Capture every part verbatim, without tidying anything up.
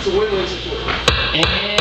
It's a win-win situation. And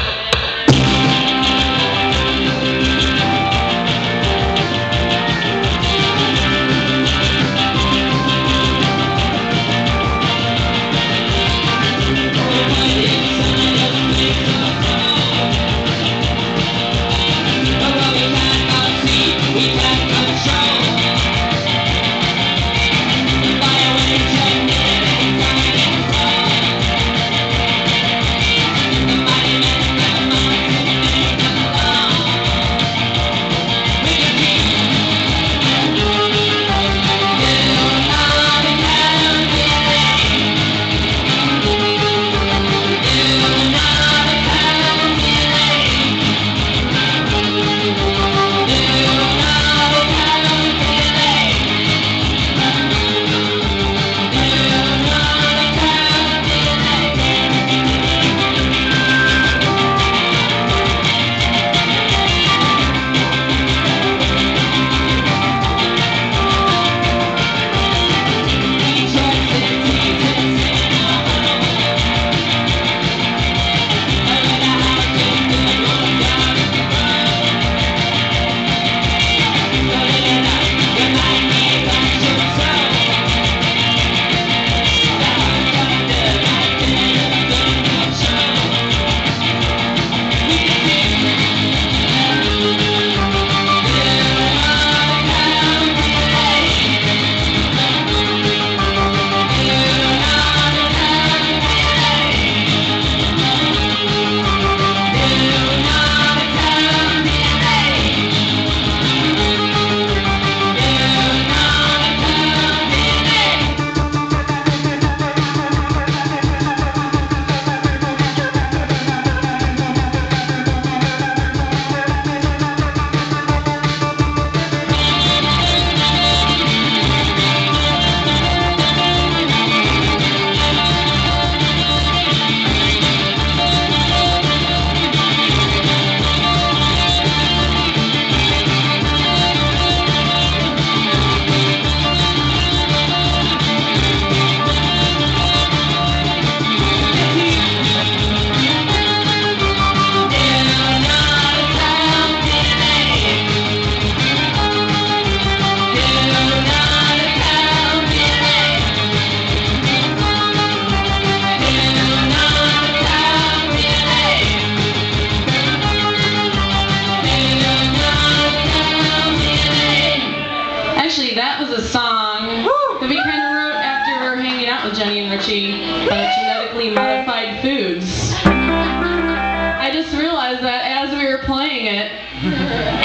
Actually, that was a song that we kind of wrote after we were hanging out with Jenny and Richie about genetically modified foods. I just realized that as we were playing it,